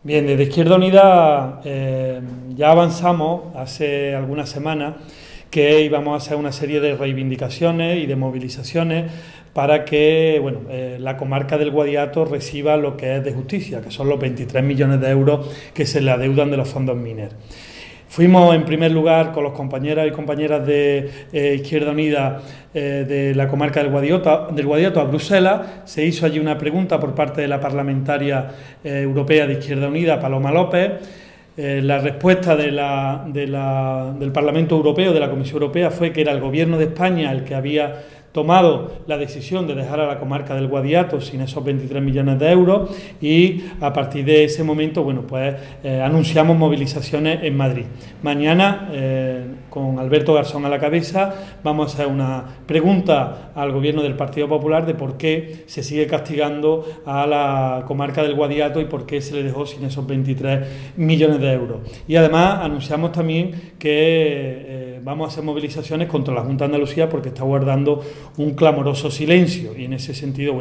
Bien, desde Izquierda Unida ya avanzamos hace algunas semanas que íbamos a hacer una serie de reivindicaciones y de movilizaciones para que la comarca del Guadiato reciba lo que es de justicia, que son los 23 millones de euros que se le adeudan de los fondos Miner. Fuimos en primer lugar con los compañeros y compañeras de Izquierda Unida de la comarca del Guadiato a Bruselas. Se hizo allí una pregunta por parte de la parlamentaria europea de Izquierda Unida, Paloma López. La respuesta del Parlamento Europeo, de la Comisión Europea, fue que era el Gobierno de España el que había tomado la decisión de dejar a la comarca del Guadiato sin esos 23 millones de euros, y a partir de ese momento anunciamos movilizaciones en Madrid. Mañana, con Alberto Garzón a la cabeza, vamos a hacer una pregunta al Gobierno del Partido Popular de por qué se sigue castigando a la comarca del Guadiato y por qué se le dejó sin esos 23 millones de euros. Y además anunciamos también que vamos a hacer movilizaciones contra la Junta de Andalucía porque está guardando un clamoroso silencio, y en ese sentido,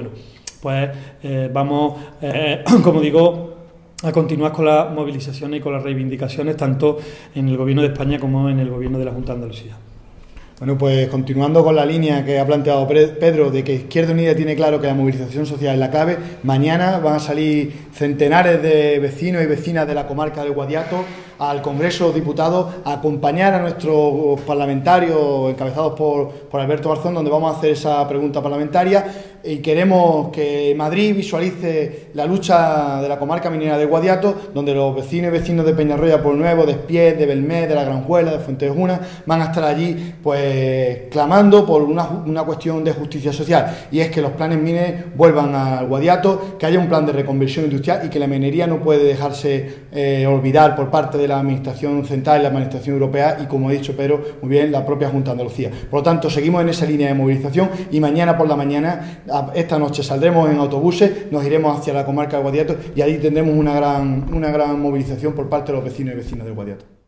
vamos, como digo, a continuar con las movilizaciones y con las reivindicaciones tanto en el Gobierno de España como en el Gobierno de la Junta de Andalucía. Bueno, pues continuando con la línea que ha planteado Pedro, de que Izquierda Unida tiene claro que la movilización social es la clave, mañana van a salir centenares de vecinos y vecinas de la comarca del Guadiato al Congreso de los Diputados a acompañar a nuestros parlamentarios encabezados por Alberto Garzón, donde vamos a hacer esa pregunta parlamentaria, y queremos que Madrid visualice la lucha de la comarca minera del Guadiato, donde los vecinos y vecinos de Peñarroya, Pueblo Nuevo, de Espiés, de Belmez, de La Granjuela, de Fuentejuna, van a estar allí clamando por una cuestión de justicia social, y es que los planes Miner vuelvan al Guadiato, que haya un plan de reconversión industrial y que la minería no puede dejarse olvidar por parte de la Administración Central y la Administración Europea y, como ha dicho Pedro muy bien, la propia Junta de Andalucía. Por lo tanto, seguimos en esa línea de movilización y mañana por la mañana, esta noche, saldremos en autobuses, nos iremos hacia la comarca del Guadiato y allí tendremos una gran movilización por parte de los vecinos y vecinas del Guadiato.